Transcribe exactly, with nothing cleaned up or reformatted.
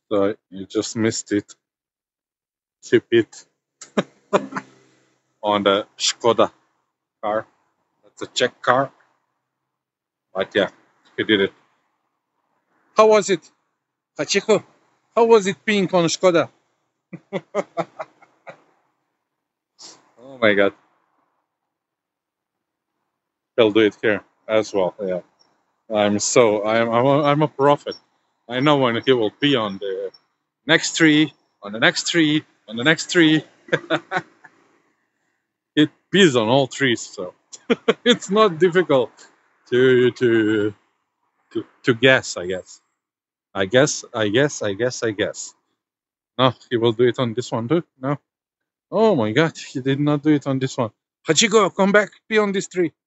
So you just missed it. Keep it on the Skoda car. That's a Czech car. But yeah, he did it. How was it, Hachiko? How was it being on Skoda? Oh my god. He'll do it here as well. Yeah. I'm so I'm I'm a, I'm a prophet. I know when he will be on the next tree, on the next tree, on the next tree. It pees on all trees, so it's not difficult to to to to guess. I guess. I guess. I guess. I guess. I guess. No, he will do it on this one too. No. Oh my God, he did not do it on this one. Hachiko, come back. Be on this tree.